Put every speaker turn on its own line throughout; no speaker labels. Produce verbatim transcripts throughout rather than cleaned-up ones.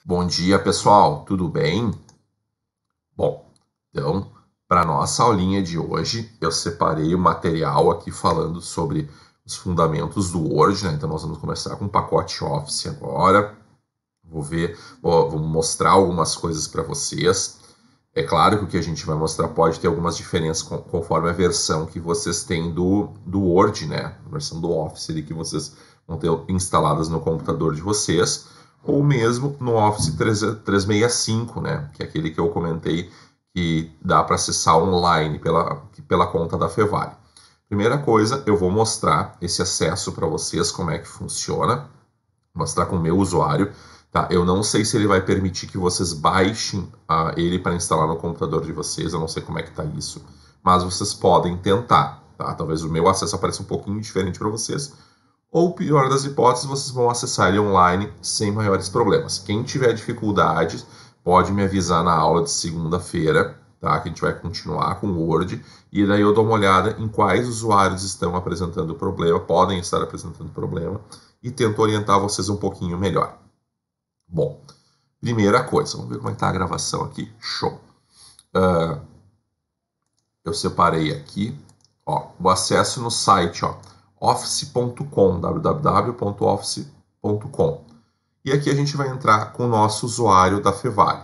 Bom dia, pessoal, tudo bem? Bom, então, para nossa aulinha de hoje, eu separei o material aqui falando sobre os fundamentos do Word, né? Então, nós vamos começar com o pacote Office agora. Vou ver, vou, vou mostrar algumas coisas para vocês. É claro que o que a gente vai mostrar pode ter algumas diferenças conforme a versão que vocês têm do, do Word, né? A versão do Office ali que vocês vão ter instaladas no computador de vocês, ou mesmo no Office trezentos e sessenta e cinco, né? Que é aquele que eu comentei que dá para acessar online pela, pela conta da Fevale. Primeira coisa, eu vou mostrar esse acesso para vocês, como é que funciona, mostrar com o meu usuário. Tá? Eu não sei se ele vai permitir que vocês baixem uh, ele para instalar no computador de vocês, eu não sei como é que está isso, mas vocês podem tentar. Tá? Talvez o meu acesso apareça um pouquinho diferente para vocês, ou pior das hipóteses, vocês vão acessar ele online sem maiores problemas. Quem tiver dificuldades, pode me avisar na aula de segunda-feira, tá? Que a gente vai continuar com o Word, e daí eu dou uma olhada em quais usuários estão apresentando problema, podem estar apresentando problema, e tento orientar vocês um pouquinho melhor. Bom, primeira coisa, vamos ver como é que tá a gravação aqui. Show! Uh, eu separei aqui, ó, o acesso no site, ó, office ponto com, w w w ponto office ponto com. E aqui a gente vai entrar com o nosso usuário da Fevale.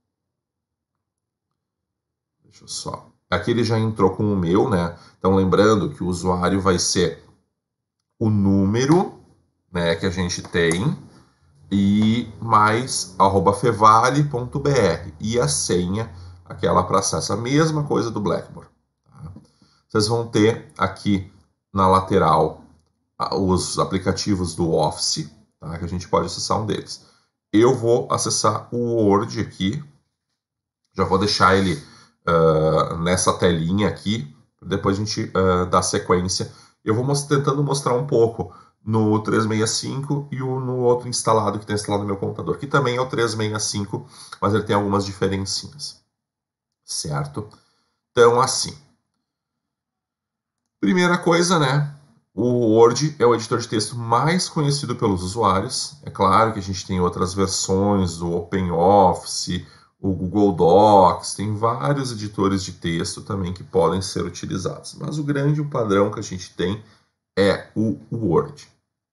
Deixa eu só... Aqui ele já entrou com o meu, né? Então, lembrando que o usuário vai ser o número, né, que a gente tem, e mais arroba fevale ponto b r e a senha, aquela para acesso, a mesma coisa do Blackboard. Tá? Vocês vão ter aqui na lateral os aplicativos do Office, tá? Que a gente pode acessar um deles. Eu vou acessar o Word aqui, já vou deixar ele uh, nessa telinha aqui, depois a gente uh, dá sequência. Eu vou most- tentando mostrar um pouco no trezentos e sessenta e cinco e o, no outro instalado que está instalado no meu computador, que também é o trezentos e sessenta e cinco, mas ele tem algumas diferencinhas, certo? Então, assim, primeira coisa, né? O Word é o editor de texto mais conhecido pelos usuários. É claro que a gente tem outras versões do OpenOffice, o Google Docs, tem vários editores de texto também que podem ser utilizados. Mas o grande padrão que a gente tem é o Word.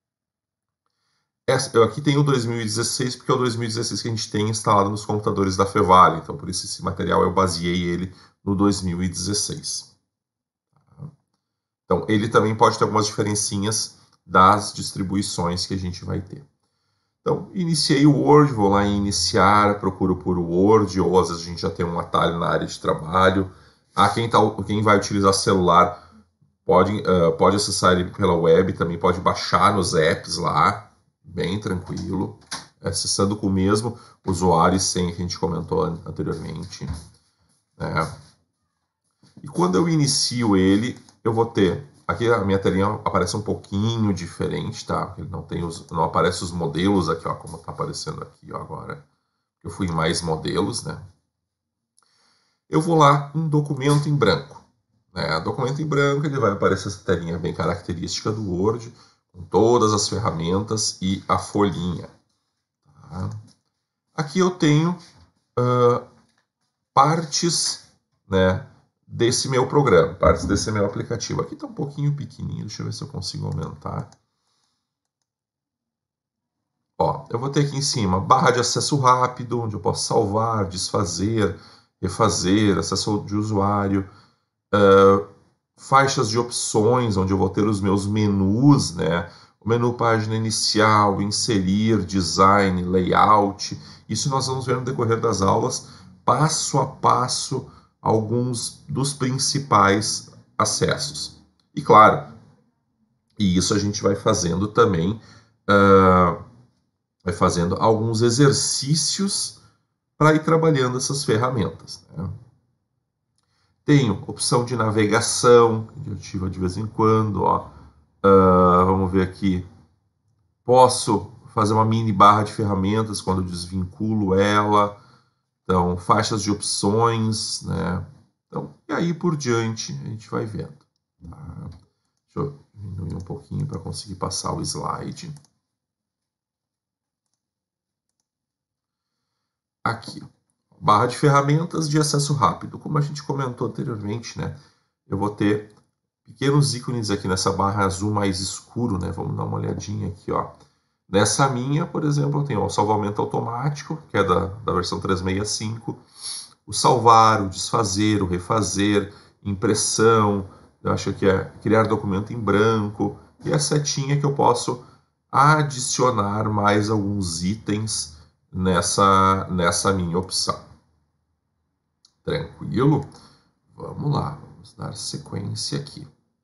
Eu aqui tenho o dois mil e dezesseis, porque é o dois mil e dezesseis que a gente tem instalado nos computadores da Fevale. Então, por isso esse material eu baseei ele no dois mil e dezesseis. Então, ele também pode ter algumas diferencinhas das distribuições que a gente vai ter. Então, iniciei o Word, vou lá em iniciar, procuro por Word, ou às vezes a gente já tem um atalho na área de trabalho. Ah, quem, tá, quem vai utilizar celular pode, uh, pode acessar ele pela web, também pode baixar nos apps lá, bem tranquilo, acessando com o mesmo usuário e senha que a gente comentou anteriormente. Né? E quando eu inicio ele, eu vou ter... Aqui a minha telinha aparece um pouquinho diferente, tá? Ele não tem os, não aparece os modelos aqui, ó, como está aparecendo aqui ó, agora. Eu fui em mais modelos, né? Eu vou lá em documento em branco. Né? Documento em branco, ele vai aparecer essa telinha bem característica do Word, com todas as ferramentas e a folhinha. Tá? Aqui eu tenho uh, partes, né, desse meu programa, partes desse meu aplicativo. Aqui está um pouquinho pequenininho, deixa eu ver se eu consigo aumentar. Ó, eu vou ter aqui em cima barra de acesso rápido, onde eu posso salvar, desfazer, refazer, acesso de usuário, uh, faixas de opções, onde eu vou ter os meus menus, né? O menu página inicial, inserir, design, layout. Isso nós vamos ver no decorrer das aulas, passo a passo, alguns dos principais acessos. E claro, e isso a gente vai fazendo também, uh, vai fazendo alguns exercícios para ir trabalhando essas ferramentas. Né? Tenho opção de navegação, que eu ativo de vez em quando. Ó. Uh, vamos ver aqui. Posso fazer uma mini barra de ferramentas quando eu desvinculo ela. Então, faixas de opções, né? Então, e aí por diante a gente vai vendo. Tá? Deixa eu diminuir um pouquinho para conseguir passar o slide. aqui. Barra de ferramentas de acesso rápido. Como a gente comentou anteriormente, né? Eu vou ter pequenos ícones aqui nessa barra azul mais escuro, né? Vamos dar uma olhadinha aqui, ó. Nessa minha, por exemplo, eu tenho o salvamento automático, que é da, da versão trezentos e sessenta e cinco, o salvar, o desfazer, o refazer, impressão, eu acho que é criar documento em branco, e a setinha que eu posso adicionar mais alguns itens nessa, nessa minha opção. Tranquilo? Vamos lá, vamos dar sequência aqui.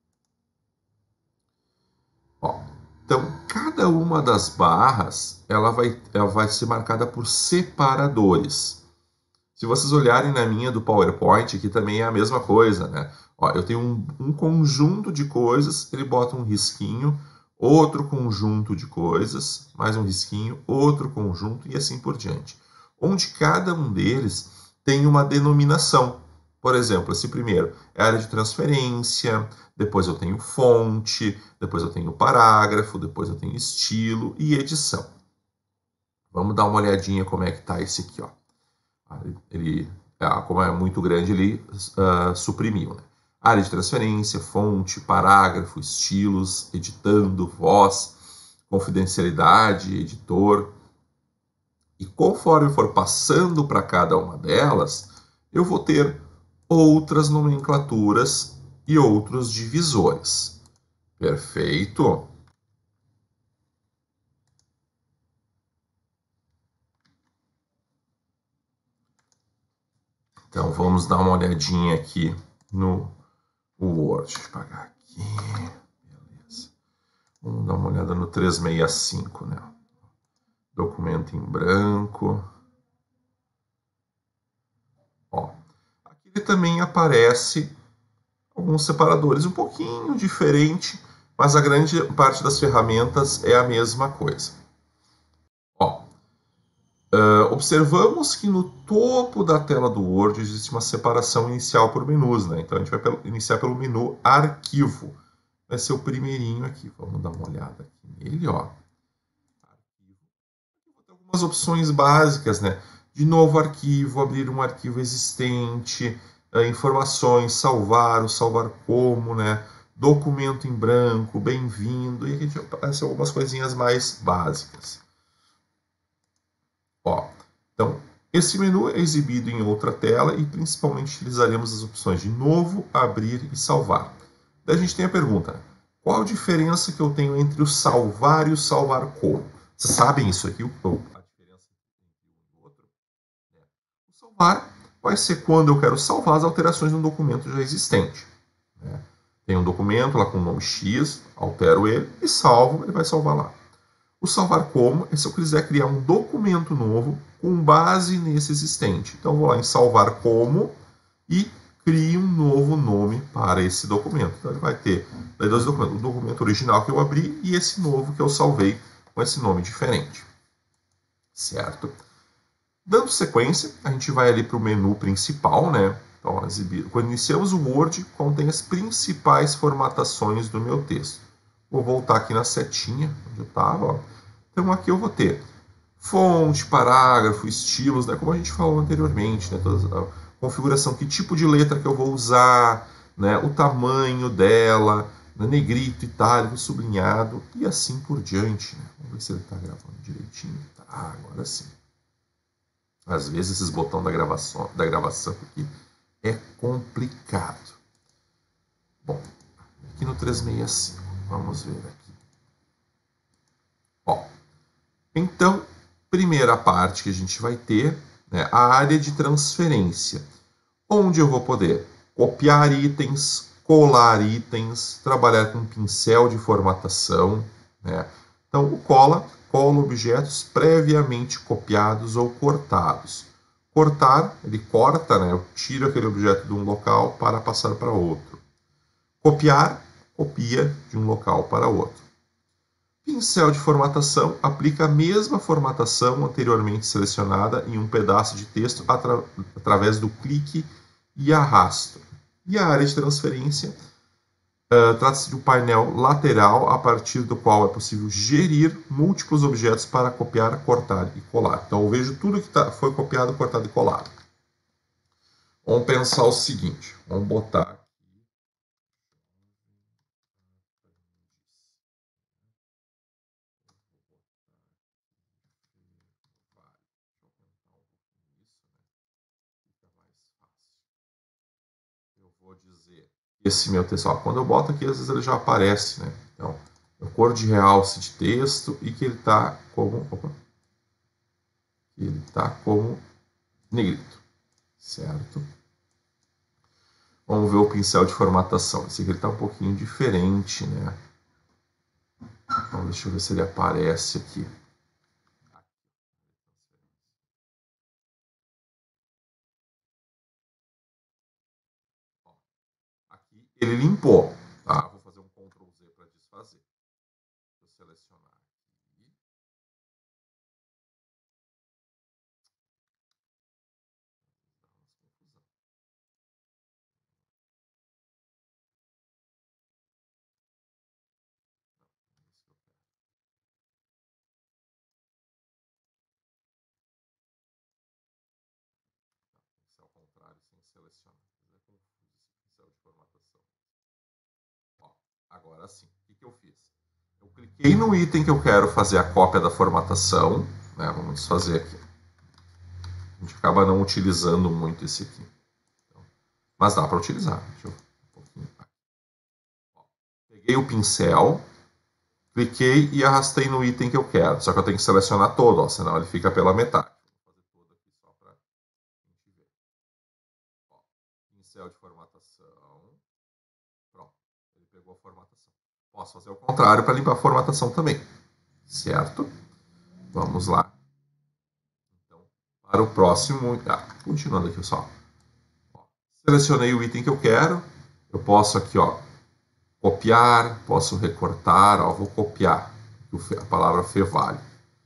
Ó, então, cada uma das barras ela vai, ela vai ser marcada por separadores. Se vocês olharem na minha do PowerPoint, aqui também é a mesma coisa, né? Ó, eu tenho um, um conjunto de coisas, ele bota um risquinho, outro conjunto de coisas, mais um risquinho, outro conjunto e assim por diante. Onde cada um deles tem uma denominação. Por exemplo, esse primeiro é a área de transferência, depois eu tenho fonte, depois eu tenho parágrafo, depois eu tenho estilo e edição. Vamos dar uma olhadinha como é que está esse aqui, ó. Ele, como é muito grande, ele uh, suprimiu, né? Área de transferência, fonte, parágrafo, estilos, editando, voz, confidencialidade, editor. E conforme for passando para cada uma delas, eu vou ter outras nomenclaturas e outros divisores. Perfeito? Então, vamos dar uma olhadinha aqui no Word. Deixa eu apagar aqui. Beleza. Vamos dar uma olhada no trezentos e sessenta e cinco, né? Documento em branco. Ó, aqui também aparece alguns separadores um pouquinho diferente, mas a grande parte das ferramentas é a mesma coisa. Ó, uh, observamos que no topo da tela do Word existe uma separação inicial por menus, né? Então a gente vai pelo, iniciar pelo menu Arquivo. Vai ser o primeirinho aqui. Vamos dar uma olhada aqui nele, ó. Algumas opções básicas, né? De novo arquivo, abrir um arquivo existente, informações, salvar, o salvar como, né? Documento em branco, bem-vindo, e aqui aparecem algumas coisinhas mais básicas. Ó, então, esse menu é exibido em outra tela e principalmente utilizaremos as opções de novo, abrir e salvar. Daí a gente tem a pergunta, qual a diferença que eu tenho entre o salvar e o salvar como? Vocês sabem isso aqui? A diferença entre um e outro? O salvar vai ser quando eu quero salvar as alterações de um documento já existente. Né? Tem um documento lá com o nome X, altero ele e salvo, ele vai salvar lá. O salvar como é se eu quiser criar um documento novo com base nesse existente. Então, eu vou lá em salvar como e crio um novo nome para esse documento. Então, ele vai ter dois documentos, o documento original que eu abri e esse novo que eu salvei com esse nome diferente. Certo? Dando sequência, a gente vai ali para o menu principal, né? Então, exibir. Quando iniciamos o Word, contém as principais formatações do meu texto. Vou voltar aqui na setinha, onde eu estava. Então, aqui eu vou ter fonte, parágrafo, estilos, né? Como a gente falou anteriormente, né? Toda a configuração, que tipo de letra que eu vou usar, né? O tamanho dela, né? Negrito, itálico, sublinhado e assim por diante. Né? Vamos ver se ele está gravando direitinho. Tá, agora sim. Às vezes esses botões da gravação, da gravação aqui é complicado. Bom, aqui no trezentos e sessenta e cinco, vamos ver aqui. Ó, então, primeira parte que a gente vai ter, né, a área de transferência, onde eu vou poder copiar itens, colar itens, trabalhar com pincel de formatação. Né? Então, o cola, cola objetos previamente copiados ou cortados. Cortar, ele corta, né? Eu tiro aquele objeto de um local para passar para outro. Copiar, copia de um local para outro. Pincel de formatação aplica a mesma formatação anteriormente selecionada em um pedaço de texto atra através do clique e arrasto. E a área de transferência Uh, Trata-se de um painel lateral a partir do qual é possível gerir múltiplos objetos para copiar, cortar e colar. Então eu vejo tudo que tá, foi copiado, cortado e colado. Vamos pensar o seguinte, vamos botar eu vou dizer esse meu texto, ó, quando eu boto aqui, às vezes ele já aparece, né? Então, a cor de realce de texto e que ele está como, opa, ele está como negrito, certo? Vamos ver o pincel de formatação. Esse aqui está um pouquinho diferente, né? Então, deixa eu ver se ele aparece aqui. Aqui ele limpou, tá? Vou fazer um control Z para desfazer. Vou selecionar aqui. Ao contrário, sem selecionar. É confuso esse pincel de formatação. Ó, agora sim, o que, que eu fiz? Eu cliquei no item que eu quero fazer a cópia da formatação, né? Vamos fazer aqui. A gente acaba não utilizando muito esse aqui. Então, mas dá para utilizar. Deixa eu um pouquinho. Ó, peguei o pincel, cliquei e arrastei no item que eu quero. Só que eu tenho que selecionar todo, ó, senão ele fica pela metade. Vou fazer todo aqui só para a gente ver. Ó, pincel de formatação. Pronto, ele pegou a formatação. Posso fazer o contrário para limpar a formatação também, certo? Vamos lá. Então, para o próximo, ah, continuando aqui só. Ó, selecionei o item que eu quero. Eu posso aqui, ó, copiar, posso recortar, ó, vou copiar a palavra fevale.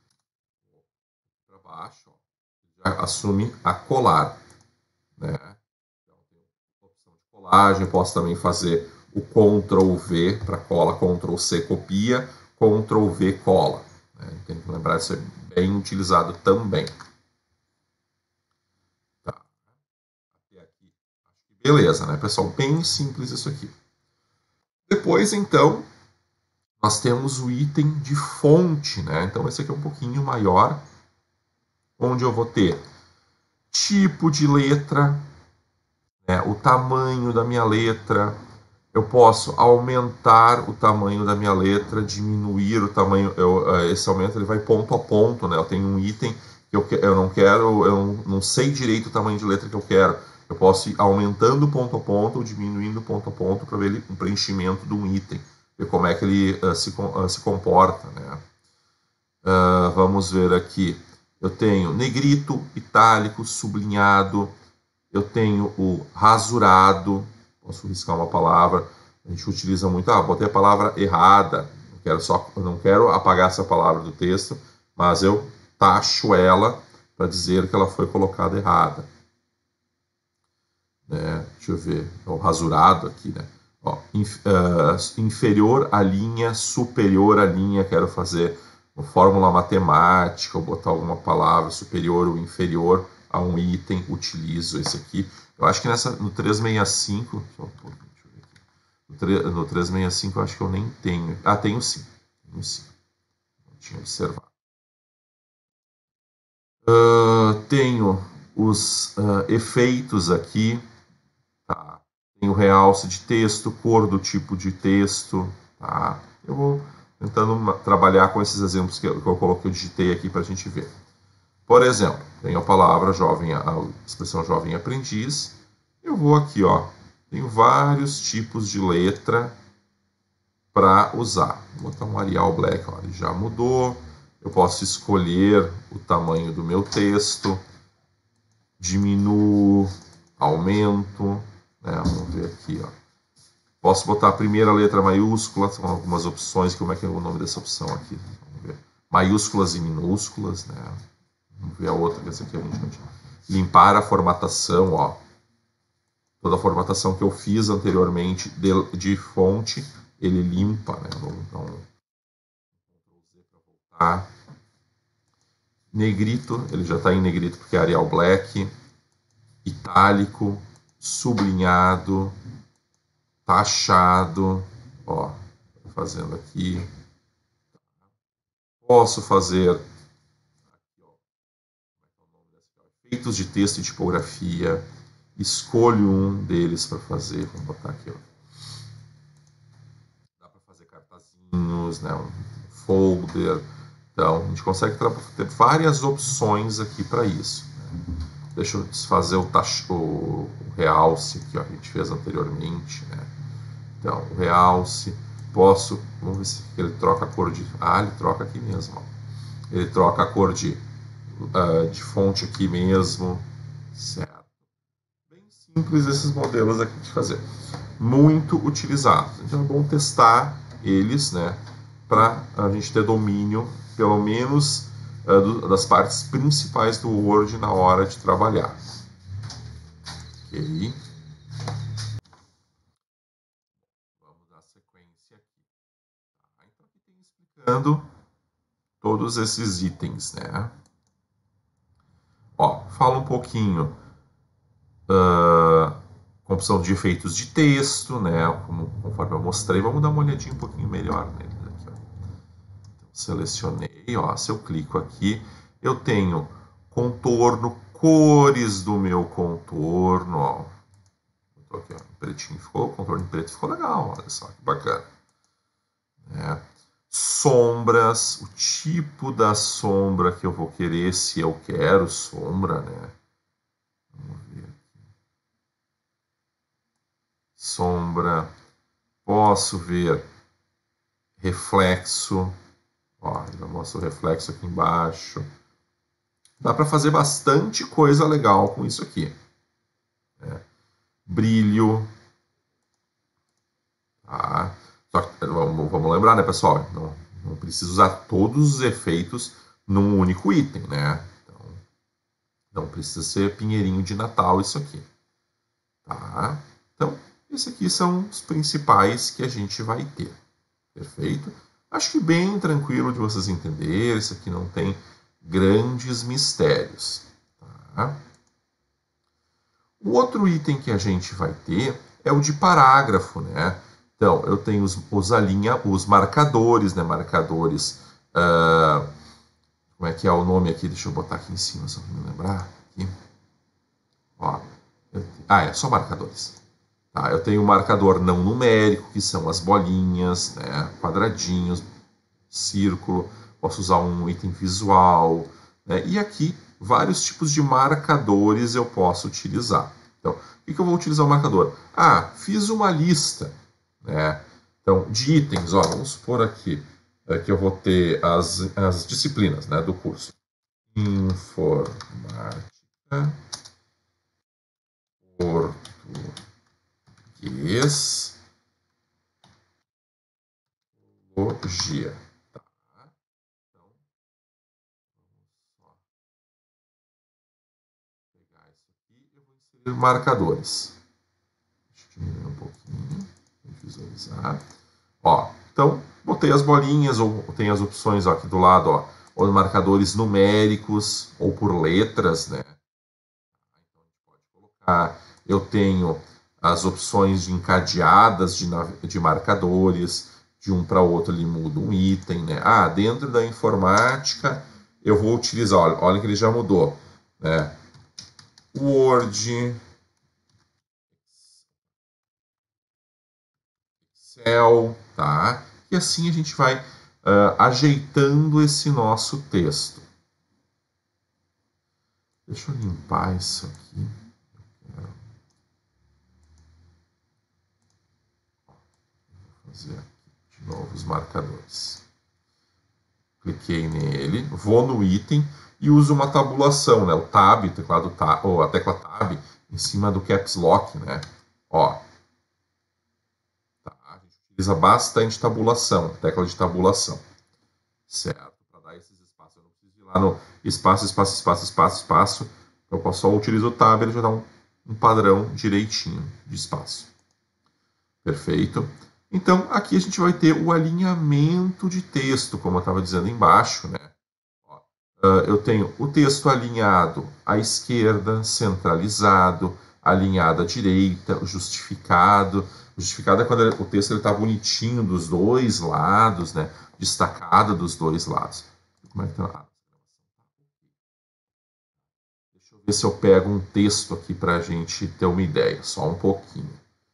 Para baixo, ó, já assume a colar, né? Então, tem a opção de colagem, eu posso também fazer o control V para cola, control C copia, control V cola. Né? Tem que lembrar, isso é bem utilizado também. Tá. Até aqui. Beleza, né, pessoal? Bem simples isso aqui. Depois, então, nós temos o item de fonte, né? Então, esse aqui é um pouquinho maior, onde eu vou ter tipo de letra, né, o tamanho da minha letra. Eu posso aumentar o tamanho da minha letra, diminuir o tamanho. Eu, esse aumento ele vai ponto a ponto, né? Eu tenho um item que eu, eu não quero, eu não sei direito o tamanho de letra que eu quero. Eu posso ir aumentando ponto a ponto ou diminuindo ponto a ponto para ver o preenchimento de um item, ver como é que ele uh, se, uh, se comporta, né? Uh, vamos ver aqui. Eu tenho negrito, itálico, sublinhado. Eu tenho o rasurado. Posso riscar uma palavra. A gente utiliza muito. Ah, botei a palavra errada. Eu quero só, eu não quero apagar essa palavra do texto, mas eu taxo ela para dizer que ela foi colocada errada. Né? Deixa eu ver. O rasurado aqui, né? Ó, inf, uh, inferior à linha, superior à linha. Quero fazer uma fórmula matemática, ou botar alguma palavra superior ou inferior a um item, utilizo esse aqui. Eu acho que nessa, no trezentos e sessenta e cinco, só um pouquinho, deixa eu ver aqui. No trezentos e sessenta e cinco eu acho que eu nem tenho. Ah, tenho sim. Tenho sim. Não tinha observado. Uh, tenho os uh, efeitos aqui. Tá? Tem o realce de texto, cor do tipo de texto. Tá? Eu vou tentando trabalhar com esses exemplos que eu, que eu coloquei, eu digitei aqui para a gente ver. Por exemplo, tenho a palavra jovem, a expressão jovem aprendiz. Eu vou aqui, ó, tenho vários tipos de letra para usar. Vou botar um Arial Black, ó, ele já mudou. Eu posso escolher o tamanho do meu texto, diminuo, aumento, né? Vamos ver aqui, ó. Posso botar a primeira letra maiúscula, são algumas opções. Como é que é o nome dessa opção aqui? Vamos ver. Maiúsculas e minúsculas, né? Vamos ver a outra, que essa aqui é muito. Limpar a formatação, ó. toda a formatação que eu fiz anteriormente de, de fonte, ele limpa, né? Vamos dar um Ctrl Z para voltar. Negrito, ele já está em negrito porque é Arial Black. Itálico, sublinhado, taxado, ó, fazendo aqui. Posso fazer aqui, ó, efeitos de texto e tipografia. Escolho um deles para fazer. Vamos botar aqui, ó. Dá para fazer cartazinhos, né? Um folder. Então, a gente consegue ter várias opções aqui para isso. Né? Deixa eu desfazer o, tacho, o realce que ó, a gente fez anteriormente. Né? Então, o realce. Posso. Vamos ver se ele troca a cor de. Ah, ele troca aqui mesmo. Ó. Ele troca a cor de, uh, de fonte aqui mesmo. Certo. Bem simples esses modelos aqui de fazer. Muito utilizados. Então é bom testar eles, né? Para a gente ter domínio, pelo menos, uh, do, das partes principais do Word na hora de trabalhar. Ok. Vamos dar sequência aqui. Tá? Então aqui tem explicando todos esses itens, né? Ó, fala um pouquinho uh, com opção de efeitos de texto, né? Como, conforme eu mostrei, vamos dar uma olhadinha um pouquinho melhor neles aqui, ó. Então, selecionei, ó. Se eu clico aqui, eu tenho contorno, cores do meu contorno, ó. Tô aqui, ó, em pretinho ficou, o contorno em preto ficou legal, olha só que bacana. É. Sombras, o tipo da sombra que eu vou querer, se eu quero sombra, né? Vamos ver aqui. Sombra, posso ver reflexo, ó, já mostro o reflexo aqui embaixo. Dá para fazer bastante coisa legal com isso aqui. Né? Brilho, tá? Só que, vamos, vamos lembrar, né, pessoal? Não, não precisa usar todos os efeitos num único item, né? Então, não precisa ser pinheirinho de Natal isso aqui. Tá? Então, esses aqui são os principais que a gente vai ter. Perfeito? Acho que bem tranquilo de vocês entenderem. Isso aqui não tem grandes mistérios. Tá? O outro item que a gente vai ter é o de parágrafo, né? Então, eu tenho os, os, alinha, os marcadores, né? Marcadores. Uh, como é que é o nome aqui? Deixa eu botar aqui em cima, só para me lembrar. Aqui. Ó, eu, ah, é só marcadores. Tá, eu tenho o marcador não numérico, que são as bolinhas, né? Quadradinhos, círculo. Posso usar um item visual. Né? E aqui, vários tipos de marcadores eu posso utilizar. Então, o que, que eu vou utilizar o marcador? Ah, fiz uma lista, né? Então, de itens, ó, vamos supor aqui é, que eu vou ter as, as disciplinas, né, do curso. Informática, português, biologia. Tá? Então, vamos só pegar isso aqui e eu vou inserir marcadores. Deixa eu diminuir um pouquinho, visualizar. Ó, então, botei as bolinhas, ou tem as opções ó, aqui do lado, ó, ou marcadores numéricos, ou por letras, né? Então, a gente pode colocar. Eu tenho as opções de encadeadas de, de marcadores, de um para o outro ele muda um item, né? Ah, dentro da informática, eu vou utilizar, olha, olha que ele já mudou, né? Word, Excel, tá? E assim a gente vai uh, ajeitando esse nosso texto. Deixa eu limpar isso aqui. Vou fazer aqui de novo os marcadores. Cliquei nele, vou no item e uso uma tabulação, né? O tab, o teclado tab, ou a tecla tab em cima do caps lock, né? Ó, tá? A gente utiliza bastante tabulação, tecla de tabulação, certo? Para dar esses espaços, eu não preciso ir lá no espaço, espaço, espaço, espaço, espaço. Eu posso só utilizar o tab, ele já dá um, um padrão direitinho de espaço. Perfeito? Então, aqui a gente vai ter o alinhamento de texto, como eu estava dizendo embaixo, né? Eu tenho o texto alinhado à esquerda, centralizado, alinhado à direita, justificado. Justificado é quando o texto está bonitinho dos dois lados, né? Destacado dos dois lados. Como é que tá? Deixa eu ver se eu pego um texto aqui para a gente ter uma ideia, só um pouquinho.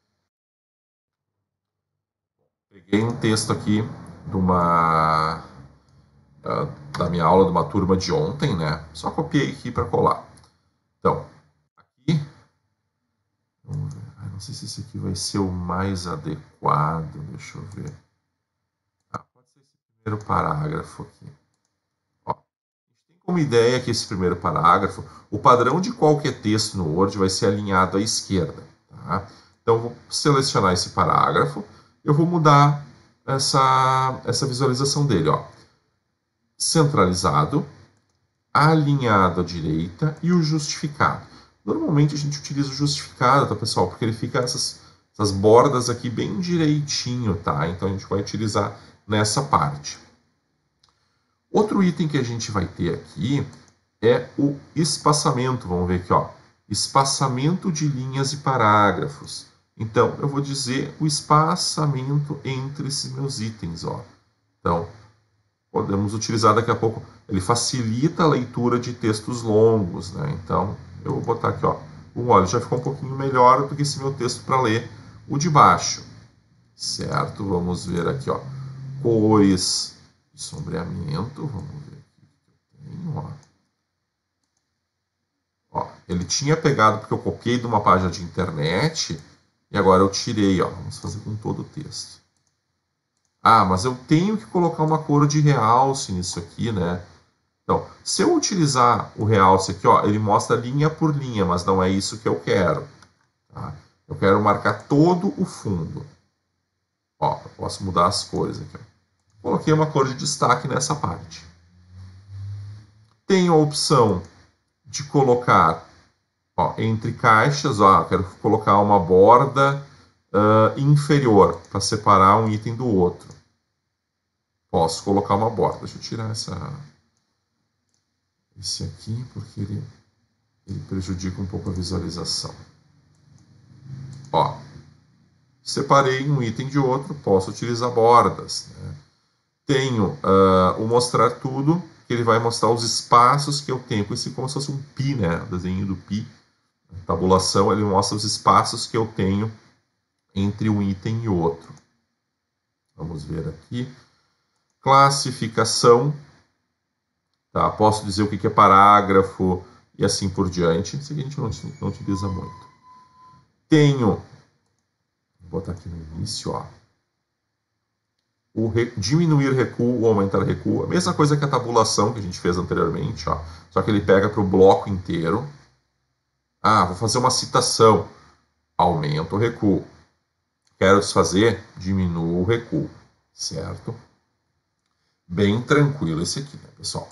Peguei um texto aqui de uma da minha aula de uma turma de ontem, né? Só copiei aqui para colar. Então, aqui, vamos ver. Ah, não sei se esse aqui vai ser o mais adequado. Deixa eu ver. Ah, pode ser esse primeiro parágrafo aqui. Ó, a gente tem como ideia que esse primeiro parágrafo, o padrão de qualquer texto no Word vai ser alinhado à esquerda. Tá? Então, eu vou selecionar esse parágrafo. Eu vou mudar essa, essa visualização dele, ó. Centralizado, alinhado à direita e o justificado. Normalmente a gente utiliza o justificado, tá, pessoal? Porque ele fica essas, essas bordas aqui bem direitinho, tá? Então a gente vai utilizar nessa parte. Outro item que a gente vai ter aqui é o espaçamento. Vamos ver aqui, ó. Espaçamento de linhas e parágrafos. Então, eu vou dizer o espaçamento entre esses meus itens, ó. Então, podemos utilizar daqui a pouco, ele facilita a leitura de textos longos, né? Então, eu vou botar aqui, ó, um olho já ficou um pouquinho melhor do que esse meu texto para ler o de baixo, certo? Vamos ver aqui, ó, cores de sombreamento, vamos ver aqui que eu tenho, ó. Ó, ele tinha pegado porque eu copiei de uma página de internet e agora eu tirei, ó, vamos fazer com todo o texto. Ah, mas eu tenho que colocar uma cor de realce nisso aqui, né? Então, se eu utilizar o realce aqui, ó, ele mostra linha por linha, mas não é isso que eu quero. Tá? Eu quero marcar todo o fundo. Ó, eu posso mudar as cores aqui. Ó. Coloquei uma cor de destaque nessa parte. Tenho a opção de colocar, ó, entre caixas, ó, eu quero colocar uma borda uh, inferior para separar um item do outro. Posso colocar uma borda. Deixa eu tirar essa, esse aqui, porque ele, ele prejudica um pouco a visualização. Ó, separei um item de outro, posso utilizar bordas. Né? Tenho uh, o mostrar tudo, que ele vai mostrar os espaços que eu tenho, com esse como se fosse um pi, né? O desenho do pi. A tabulação, ele mostra os espaços que eu tenho entre um item e outro. Vamos ver aqui. Classificação. Tá? Posso dizer o que é parágrafo e assim por diante. Isso aqui a gente não, não utiliza muito. Tenho, vou botar aqui no início, ó, o re, diminuir recuo ou aumentar recuo. A mesma coisa que a tabulação que a gente fez anteriormente, ó, só que ele pega para o bloco inteiro. Ah, vou fazer uma citação. Aumento o recuo. Quero desfazer, diminuo o recuo. Certo? Bem tranquilo esse aqui, né, pessoal?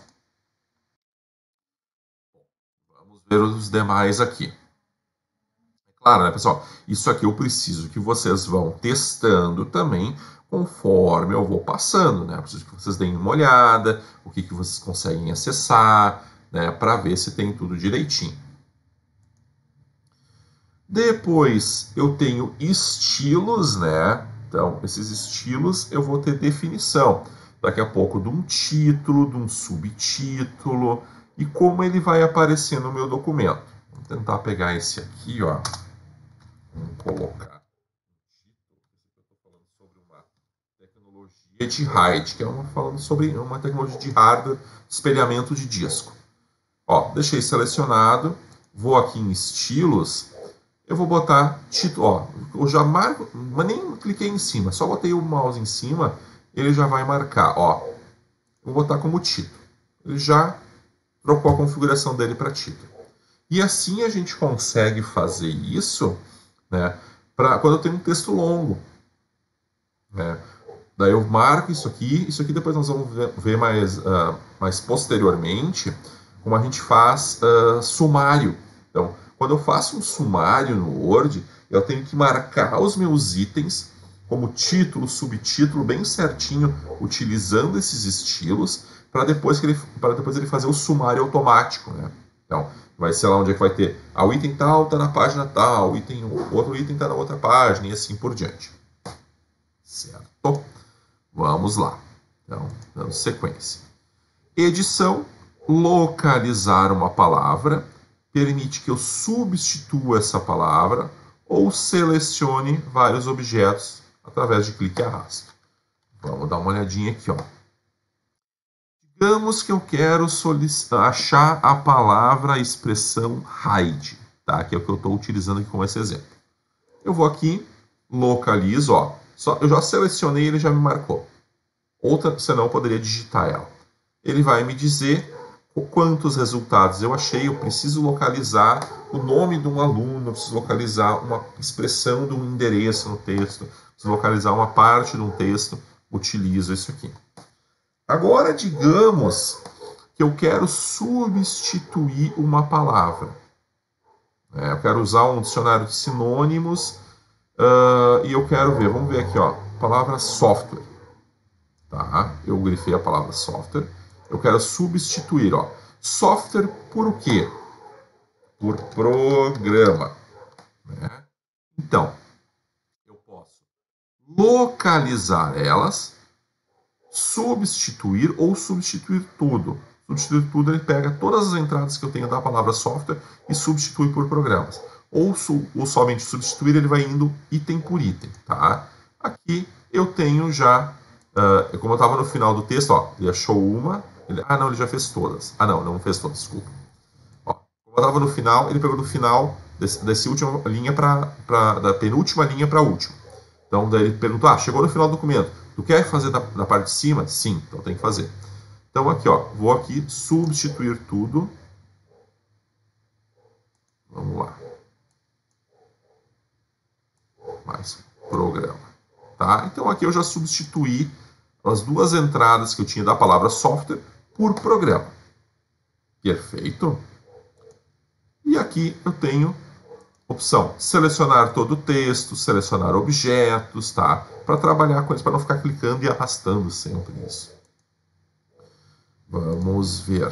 Vamos ver os demais aqui. É claro, né, pessoal? Isso aqui eu preciso que vocês vão testando também conforme eu vou passando, né? Eu preciso que vocês deem uma olhada, o que, que vocês conseguem acessar, né? Para ver se tem tudo direitinho. Depois eu tenho estilos, né? Então, esses estilos eu vou ter definição. Daqui a pouco de um título, de um subtítulo e como ele vai aparecer no meu documento. Vou tentar pegar esse aqui, ó. Vamos colocar. Estou falando sobre uma tecnologia de RAID, que é uma falando sobre uma tecnologia de hardware, espelhamento de disco. Ó, deixei selecionado. Vou aqui em estilos. Eu vou botar título, ó, eu já marco, mas nem cliquei em cima, só botei o mouse em cima, ele já vai marcar, ó. Vou botar como título. Ele já trocou a configuração dele para título. E assim a gente consegue fazer isso, né, para quando eu tenho um texto longo. Né? Daí eu marco isso aqui, isso aqui depois nós vamos ver mais, uh, mais posteriormente, como a gente faz uh, sumário. Então, quando eu faço um sumário no Word, eu tenho que marcar os meus itens como título, subtítulo, bem certinho, utilizando esses estilos, para depois, que ele, para depois ele fazer o sumário automático, né? Então, vai ser lá onde é que vai ter, ah, o item tal está na página tal, o item, o outro item está na outra página, e assim por diante. Certo? Vamos lá. Então, dando sequência. Edição, localizar uma palavra, permite que eu substitua essa palavra ou selecione vários objetos através de clique e arrasto. Vamos dar uma olhadinha aqui, ó. Digamos que eu quero achar a palavra, a expressão hide, tá? Que é o que eu estou utilizando aqui como esse exemplo. Eu vou aqui, localizo, ó. Só, eu já selecionei, ele já me marcou. Outra, senão eu poderia digitar ela. Ele vai me dizer quantos resultados eu achei. Eu preciso localizar o nome de um aluno, eu preciso localizar uma expressão de um endereço no texto, preciso localizar uma parte de um texto, utilizo isso aqui. Agora, digamos que eu quero substituir uma palavra. É, eu quero usar um dicionário de sinônimos uh, e eu quero ver, vamos ver aqui, ó, palavra software. Tá? Eu grifei a palavra software. Eu quero substituir, ó, software por o quê? Por programa. Né? Então, eu posso localizar elas, substituir ou substituir tudo. Substituir tudo, ele pega todas as entradas que eu tenho da palavra software e substitui por programas. Ou, ou somente substituir, ele vai indo item por item. Tá? Aqui eu tenho já, uh, como eu estava no final do texto, ó, ele achou uma, ele, ah não, ele já fez todas. Ah não, não fez todas, desculpa. Ó, como eu estava no final, ele pegou do final, desse, desse última linha pra, pra, da penúltima linha para a última. Então daí ele perguntou, ah, chegou no final do documento, tu quer fazer da, da parte de cima? Sim, então tem que fazer. Então aqui, ó, vou aqui substituir tudo. Vamos lá. Mais programa. Tá? Então aqui eu já substituí as duas entradas que eu tinha da palavra software por programa. Perfeito? E aqui eu tenho opção selecionar todo o texto, selecionar objetos, tá? Para trabalhar com eles, para não ficar clicando e arrastando sempre isso. Vamos ver.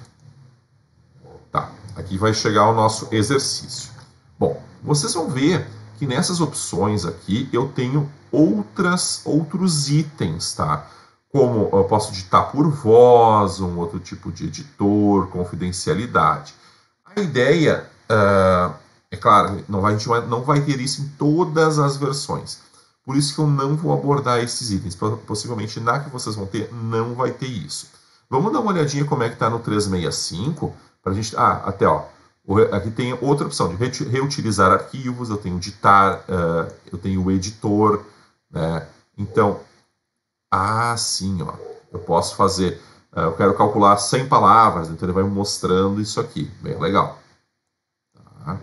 Tá, aqui vai chegar o nosso exercício. Bom, vocês vão ver que nessas opções aqui eu tenho outras, outros itens, tá? Como eu posso digitar por voz, um outro tipo de editor, confidencialidade. A ideia, uh, é claro, não vai, a gente não vai ter isso em todas as versões. Por isso que eu não vou abordar esses itens. Possivelmente na que vocês vão ter, não vai ter isso. Vamos dar uma olhadinha como é que está no trezentos e sessenta e cinco. Pra gente, ah, até ó, aqui tem outra opção de reutilizar arquivos, eu tenho editar, uh, eu tenho o editor, né? Então, ah, sim, ó, eu posso fazer, uh, eu quero calcular cem palavras, então ele vai me mostrando isso aqui, bem legal. Tá?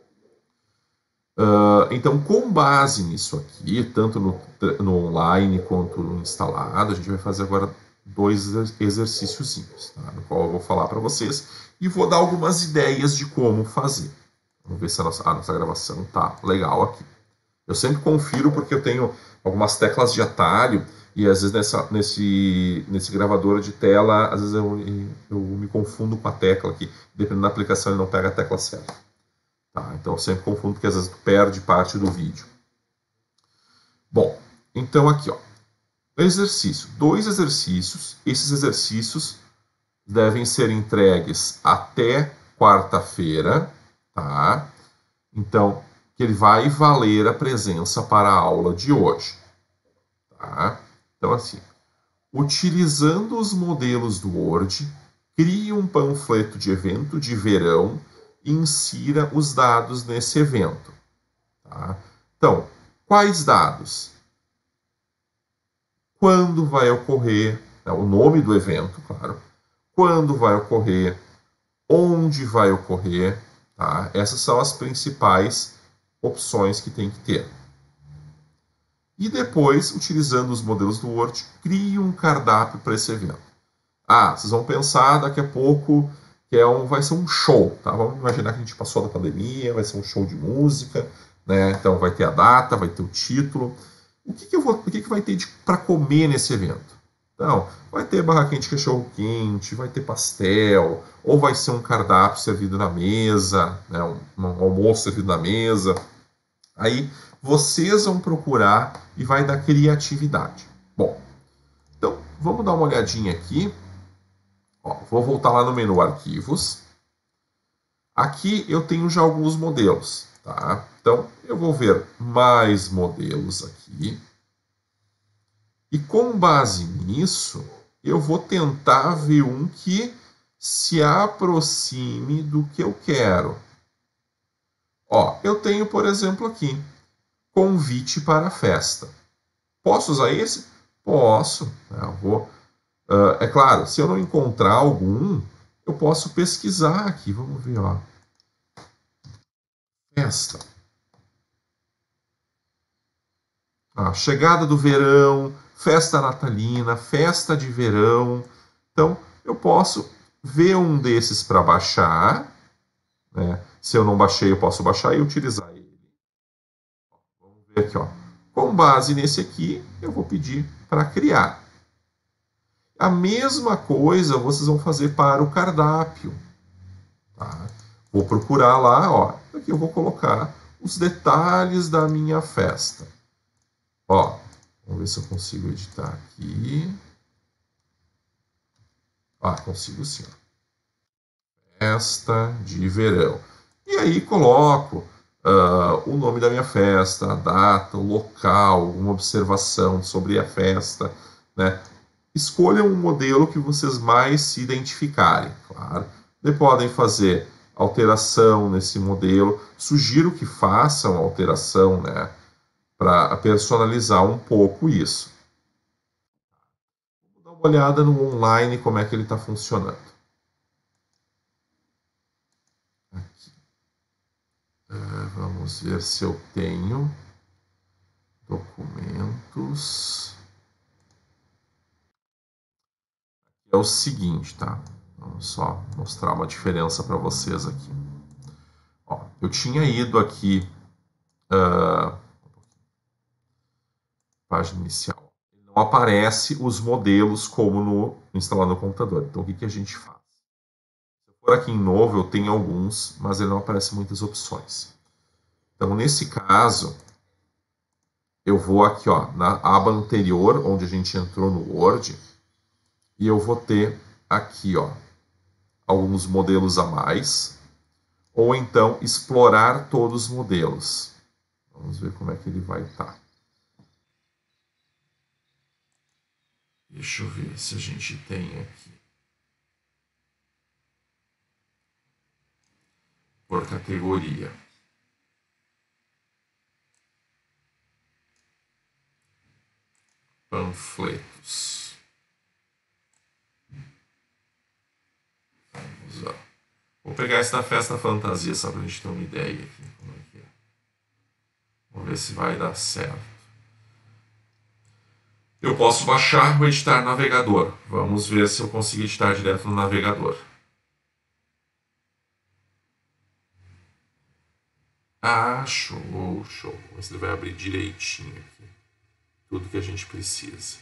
Uh, então, com base nisso aqui, tanto no, no online quanto no instalado, a gente vai fazer agora dois exercíciozinhos, tá? No qual eu vou falar para vocês e vou dar algumas ideias de como fazer. Vamos ver se a nossa, a nossa gravação tá legal aqui. Eu sempre confiro porque eu tenho algumas teclas de atalho e às vezes nessa, nesse, nesse gravador de tela, às vezes eu, eu me confundo com a tecla aqui. Dependendo da aplicação, ele não pega a tecla certa. Tá? Então eu sempre confundo porque às vezes tu perde parte do vídeo. Bom, então aqui, ó. Exercício. Dois exercícios. Esses exercícios devem ser entregues até quarta-feira, tá? Então, que ele vai valer a presença para a aula de hoje, tá? Então, assim, utilizando os modelos do Word, crie um panfleto de evento de verão e insira os dados nesse evento, tá? Então, quais dados? Quando vai ocorrer, né, o nome do evento, claro, quando vai ocorrer, onde vai ocorrer, tá? Essas são as principais opções que tem que ter. E depois, utilizando os modelos do Word, crie um cardápio para esse evento. Ah, vocês vão pensar daqui a pouco que é um, vai ser um show, tá? Vamos imaginar que a gente passou da pandemia, vai ser um show de música, né? Então vai ter a data, vai ter o título. O que, que, eu vou, o que, que vai ter para comer nesse evento? Então, vai ter barraquinha de cachorro-quente, vai ter pastel, ou vai ser um cardápio servido na mesa, né? um, um almoço servido na mesa. Aí vocês vão procurar e vai dar criatividade. Bom, então vamos dar uma olhadinha aqui. Ó, vou voltar lá no menu Arquivos. Aqui eu tenho já alguns modelos, tá? Então eu vou ver mais modelos aqui. E com base nisso, eu vou tentar ver um que se aproxime do que eu quero. Ó, eu tenho, por exemplo, aqui, convite para a festa. Posso usar esse? Posso. Eu vou, uh, é claro, se eu não encontrar algum, eu posso pesquisar aqui. Vamos ver, ó. Festa. Ah, chegada do verão, festa natalina, festa de verão. Então, eu posso ver um desses para baixar. Né? Se eu não baixei, eu posso baixar e utilizar ele. Vamos ver aqui, ó. Com base nesse aqui, eu vou pedir para criar. A mesma coisa vocês vão fazer para o cardápio. Tá? Vou procurar lá, ó. Aqui eu vou colocar os detalhes da minha festa. Ó, vamos ver se eu consigo editar aqui. Ah, consigo sim. Festa de verão. E aí coloco uh, o nome da minha festa, a data, o local, uma observação sobre a festa, né? Escolham um modelo que vocês mais se identificarem, claro. Daí podem fazer alteração nesse modelo. Sugiro que façam alteração, né? Para personalizar um pouco isso. Vou dar uma olhada no online como é que ele está funcionando. Aqui. Uh, vamos ver se eu tenho documentos. Aqui é o seguinte, tá? Vamos só mostrar uma diferença para vocês aqui. Ó, eu tinha ido aqui uh, página inicial. Não aparece os modelos como no instalar no computador. Então, o que, que a gente faz? Se eu for aqui em novo, eu tenho alguns, mas ele não aparece muitas opções. Então, nesse caso, eu vou aqui, ó, na aba anterior, onde a gente entrou no Word, e eu vou ter aqui, ó, alguns modelos a mais, ou então explorar todos os modelos. Vamos ver como é que ele vai estar. Deixa eu ver se a gente tem aqui. Por categoria. Panfletos. Vamos lá. Vou pegar esse da Festa Fantasia, só para a gente ter uma ideia aqui. Como é que é. Vamos ver se vai dar certo. Eu posso baixar ou editar navegador. Vamos ver se eu consigo editar direto no navegador. Ah, show, show. Vamos ver se ele vai abrir direitinho aqui. Tudo que a gente precisa.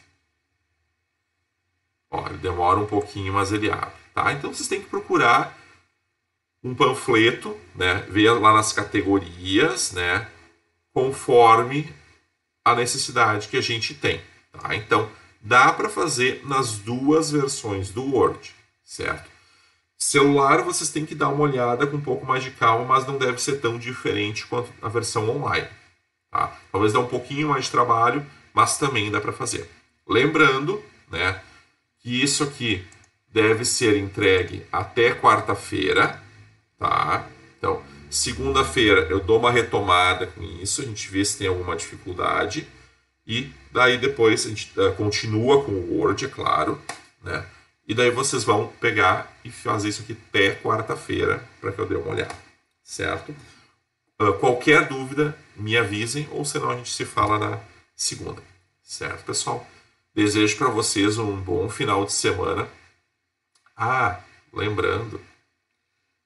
Ó, ele demora um pouquinho, mas ele abre. Tá? Então vocês têm que procurar um panfleto, né? Ver lá nas categorias, né? Conforme a necessidade que a gente tem. Tá? Então, dá para fazer nas duas versões do Word, certo? Celular, vocês têm que dar uma olhada com um pouco mais de calma, mas não deve ser tão diferente quanto a versão online. Tá? Talvez dê um pouquinho mais de trabalho, mas também dá para fazer. Lembrando, né, que isso aqui deve ser entregue até quarta-feira. Tá? Então, segunda-feira eu dou uma retomada com isso, a gente vê se tem alguma dificuldade. E daí depois a gente uh, continua com o Word, é claro, né? E daí vocês vão pegar e fazer isso aqui até quarta-feira para que eu dê uma olhada, certo? Uh, qualquer dúvida, me avisem, ou senão a gente se fala na segunda, certo, pessoal? Desejo para vocês um bom final de semana. Ah, lembrando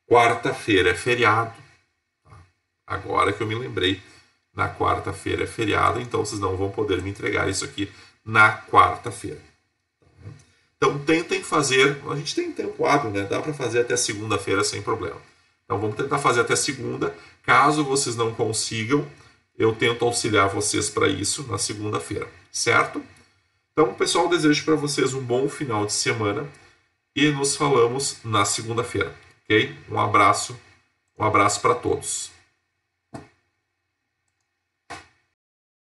quarta-feira é feriado. Agora que eu me lembrei, na quarta-feira é feriado, então vocês não vão poder me entregar isso aqui na quarta-feira. Então tentem fazer, a gente tem tempo hábil, né? Dá para fazer até segunda-feira sem problema. Então vamos tentar fazer até segunda. Caso vocês não consigam, eu tento auxiliar vocês para isso na segunda-feira, certo? Então, pessoal, desejo para vocês um bom final de semana e nos falamos na segunda-feira, ok? Um abraço, um abraço para todos.